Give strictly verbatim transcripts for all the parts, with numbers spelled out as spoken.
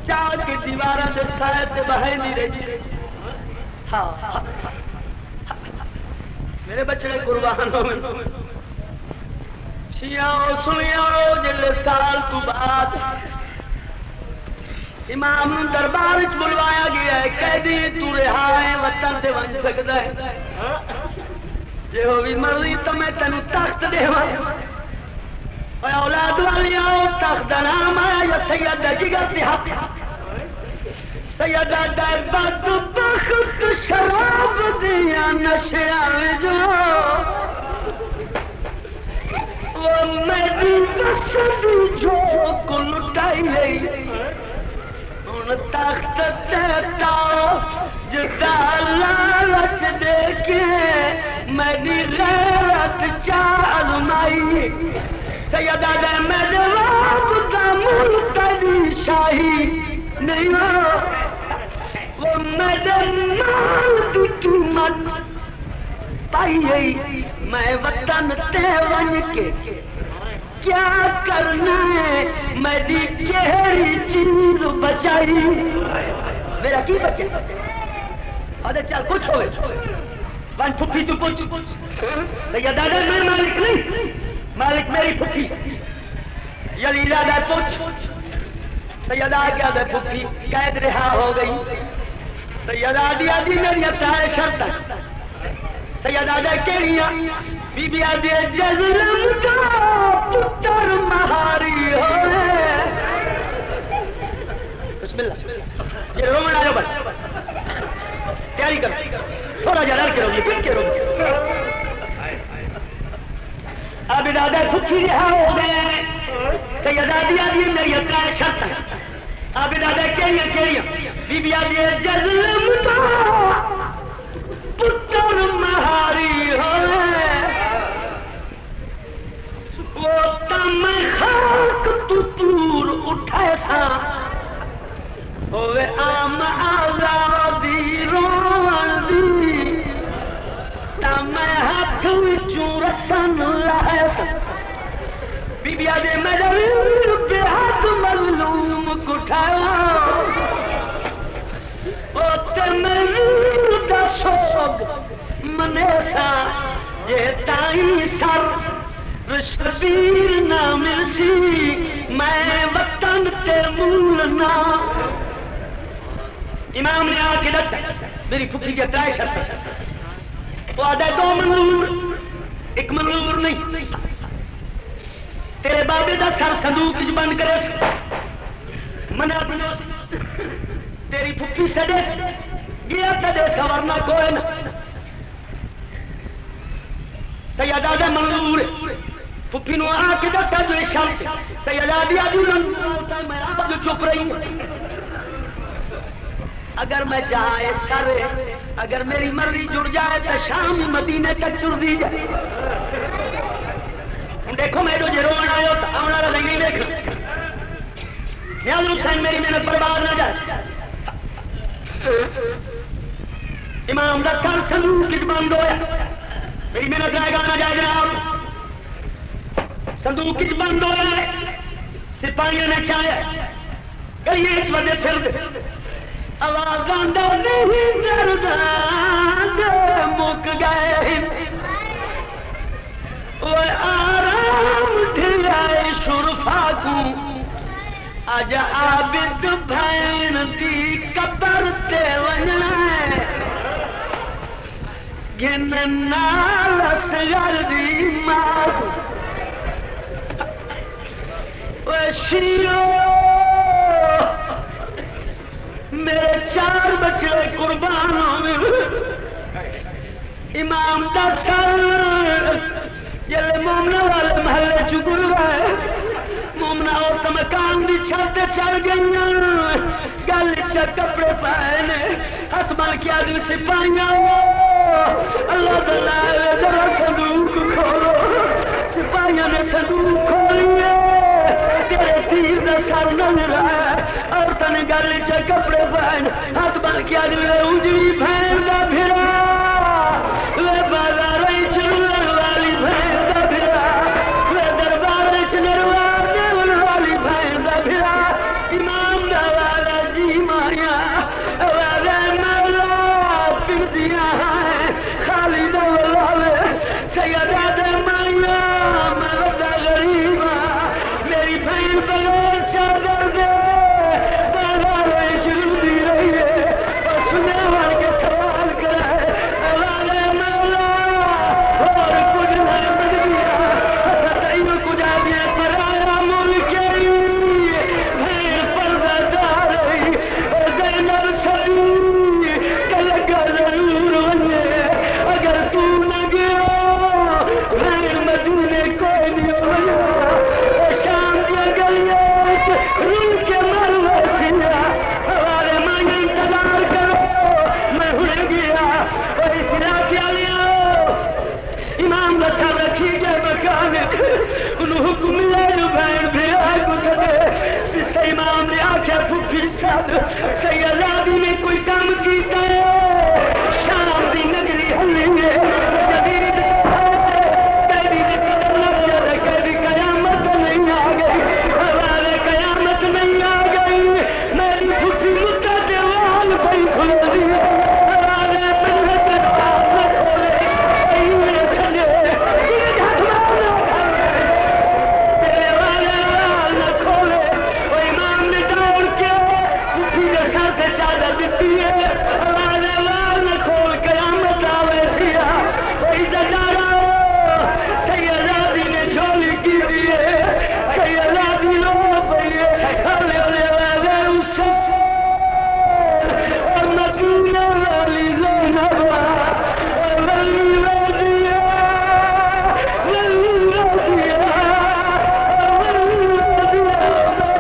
چاہ کے دیواراں دے سائے تے بہے نہیں رہی. ہاں میرے بچڑے قربان ہوئے شیعہ سنیا جلے سال تو بعد امام دربار چ بلوایا گیا ہے. قیدی تو رہا ہے وطن تے ون سکدا ہے جے ہوئی مرضی تو میں تینوں تخت دیواں. اے اولاد والی آؤ تخت دا نام آیا یا سیدہ جگر تے حق سیدہ در بد بخت شراب دیا نشیاں جو وہ میری بسد جو کو لٹائی لئی ان تخت دیتا جدا لالچ دے کے میری غیرت چال مائی. سیدہ دے میرے رب دا ملتدی شاہی نہیں ہو وہ میرے مال کی قیمت پائی. میں وطن تے ون کے کیا کرنا ہے میری کہڑی چیز بچائی. میرا کی بچے ارے چل کچھ ہوئے ون پھپھی تو پوچھ بھیا دادا میں مالک نہیں مالک میری پھپھی یلی دادا پوچھ سیدہ کیا دے پھپھی قید رہا ہو گئی. سیدہ دیا دی میری اتائے شرط سیدہ دے کیڑیاں بی بی آدھے جزلم کا پتر مہاری ہوئے. بسم اللہ یہ رومن آئے بس تیاری کر تھوڑا جا لڑ کے رو یہ پھر کے رو. اب دادا پھپھی رہا ہو گئے. سیدہ دیا دی میری اتائے شرط اب دادا کیڑیاں کیڑیاں بی بی آدھے جزلم کا پتر مہاری ہوئے. وہ تم خاک تو تور اٹھائے سا ہوئے آم آزادی روان دی تم ہاتھ وچوں رسن لائے سا. بی بی آدھے میرے بے ہاتھ مظلوم کٹھایا وہ تم دا سوگ منیسا جے تائیں سر رشتبیر نہ ملسی میں وطن تے مولنا. امام نے آ کے دسا میری پھپھی کے ترائے شرط وہ آدھے دو منظور ایک منظور نہیں تیرے بابے دا سر صندوق وچ بند کرے منا بنو تیری پھپھی سڈے گیا تے دے ورنہ کوئی نہ. سیدہ دے منظور پھپھی نو آ کے دسا جو شرط سیدہ دیا دی منظور میں آپ جو چپ رہی اگر میں جائے سر اگر میری مرضی جڑ جائے تو شام مدینے تک جڑ دی جائے. دیکھو میں جو رونا آیا تو آنا رہا نہیں دیکھنا نیاز حسین میری محنت برباد نہ جائے. امام دا سر صندوق کچ بند ہویا میری محنت رائے گا نہ جائے جناب. صندوق کچ بند ہویا سپاہیوں نے چاہیا گلیے چ ودے پھر دے آواز آندا نہیں درداں مک گئے وہ آرام ڈھلائے شرفا کو اج عابد بھین دی قبر تے ونجنا گن نال اصغر دی ماں وہ شیو میرے چار بچے قربان ہوئے. امام دا سر جلے مومنا والے محلے چگر گئے مومنا اور مکان دی چھت چڑھ گئی گل چ کپڑے پائے نے ہاتھ بن کے آدمی سپاہیاں اللہ تعالی ذرا صندوق کھولو. سپاہیاں نے صندوق کھولیے تیرے تیر دا سر نظر آیا عورتوں نے گل چ کپڑے پائے ہاتھ بن کے آدمی اجڑی بہن دا پھرا لے بازار چلن والی بہن دا پھرا لے دربار چ نروا دیون والی بہن دا پھرا. امام دا والا فیصد سیدادی نے کوئی کام کیتا ہے شام دی نگری ہلی ہے جدید کہدی دے قدم لگ جائے کہدی قیامت نہیں آ گئی حوالے قیامت نہیں آ گئی میری پھوٹی مکہ دے وال پئی کھلو دی حوالے منت ہاتھ نہ کھولے اینے چھلے یہ ہاتھ مارنا تیرے والے وال نہ کھولے وہ امام نے دوڑ کے پھوٹی دے سر سے چادر دیتی ہے حوالے وال نہ کھول قیامت آوے سیا وہی دجارا سیدادی نے جھولی کی دیے سیدادی لو پئیے ہلے ہلے والے اسے اور مدینہ والی زینب اور ولی ودیا ولی ودیا اور ولی ودیا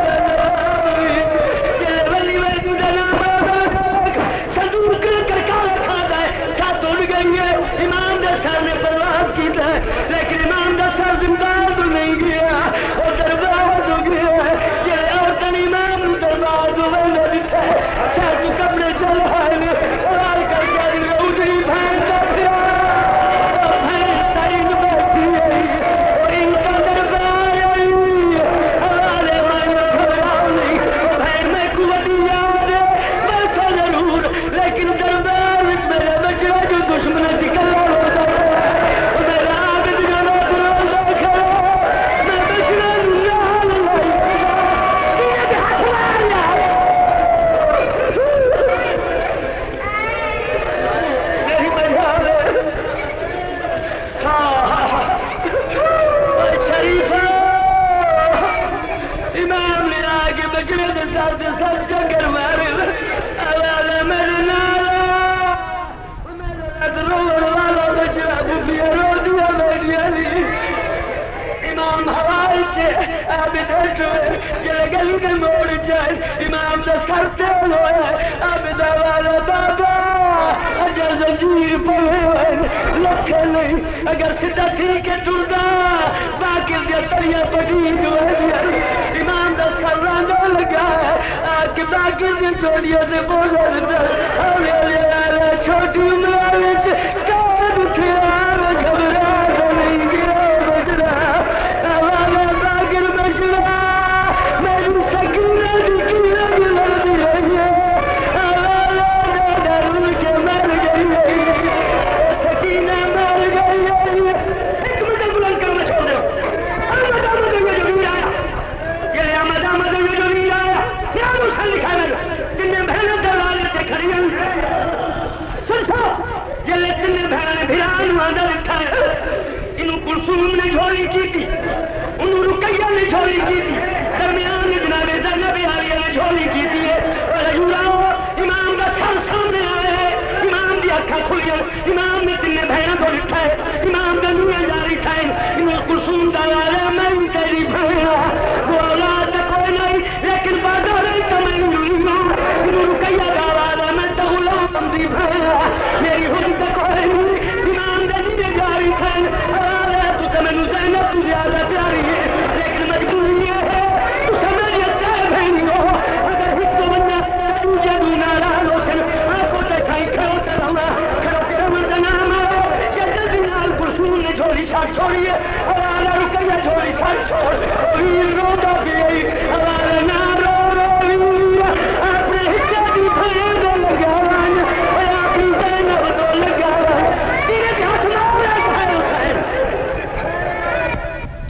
یہ ولی ودیا نام صدور کر کر کالا کھاتا ہے چھت اڑ گئی ہے امام دے سر نے پرواز کیتا ہے لیکن امام دا سر زندان تو نہیں گیا وہ دربار تو گیا ہے یہ عورتن امام دربار تو بندہ دیتا ہے سر تو کپڑے چل آئے اور آل کر کے روٹی بھین کا پیار بھین تائن بیٹھی ہے اور ان کا دربار آئی حوالے میں کھڑا نہیں بھین میں قوت یاد ہے میں تو ضرور لیکن دربار میں میرے بچہ جو دشمن چکل ہوتا ہے میرا عابد جانا بروزہ کھڑا میں بچہ نال لائی یہ بھی ہاتھ ماریا نہیں مجال ہاں شریفہ امام نے آگے بچنے دے ساتھ دے ساتھ چکر مارے حوالے میرے نالا میرے روڑ والا بچہ بھوپیا رو دیا بیٹھی علی امام ہوائی چھے عابد اٹھوئے جلے گلی کے موڑ چاہے امام دا سر تیل ہوئے عابد والا بابا اجر زنجیر پڑھے ہوئے لکھے نہیں اگر سدھا تھی کے ٹوٹا باقی دیا تریا پٹیج ہوئے امام دا سر رانگا لگا ہے آکے باقی دیا چھوڑیا سے بولا دیتا ہمیں علیہ چھوٹی ملالے چھے کار کھیا گھبرا نہیں گیا بچنا حوالے باقر بچنا میری سکینہ دکھینا ملال دی رہی ہے حوالے ڈر کے مر گئی ہے سکینہ مر گئی ہے ایک مدد بلند کرنا چھوڑ دے آمد آمد یہ جو نہیں آیا یہ آمد آمد یہ جو نہیں آیا یہ مسل لکھا لگا تنہیں بہنوں دلالے سے کھڑی ہیں سن سو یہ لے تنہیں بہنوں بھیران وہاں لکھا ہے انہوں کلثوم نے جھولی کی تھی انہوں رقیہ نے جھولی کی تھی درمیان